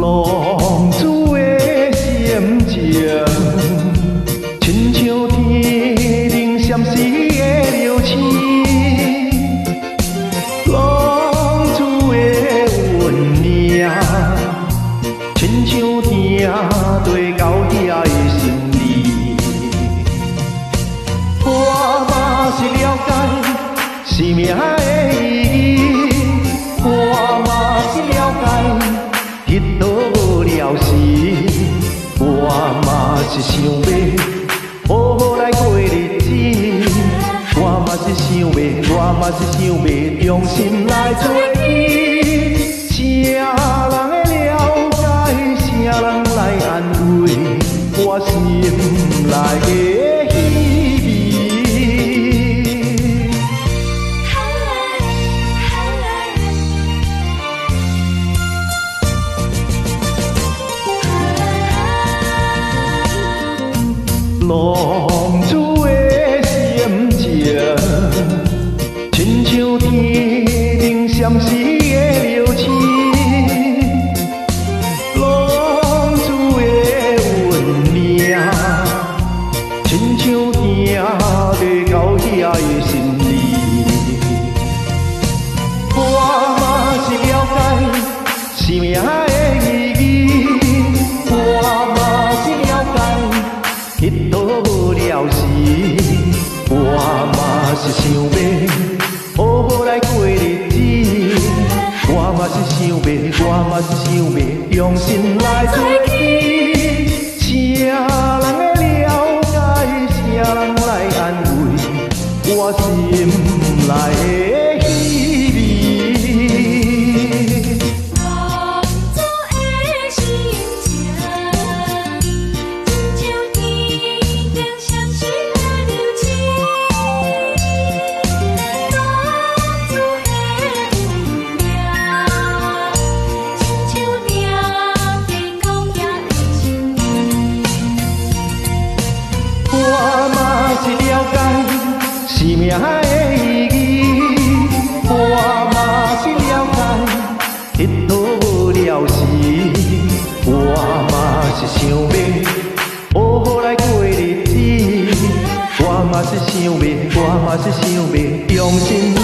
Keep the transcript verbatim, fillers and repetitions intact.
浪子的心情，亲像天顶闪烁的流星。浪子的运命，亲像定地到遐的心理。我嘛是了解生命的意义，我嘛是了解彼倒了时，我嘛是想要好好来过日子，我嘛是想要，我嘛是想要用心来做伊。啥人会了解，啥人来安慰我心内的希望？浪子的心情，亲像天顶闪烁的流星。浪子的运命，亲像定地到遐的心理。我嘛是了解生命的意义，我嘛是了解彼倒了时，我嘛是想要好好来过日子，我嘛是想要，我嘛是想要用心来做伊。啥人会了解，啥人来安慰我心内的希望？ 浪子的心情，亲像天顶闪烁的流星。浪子的运命，亲像定地到遐的心理。 我嘛是了解生命的意义，我嘛是了解彼倒了时，我嘛是想要好好来过日子，我嘛是想要，我嘛是想要用心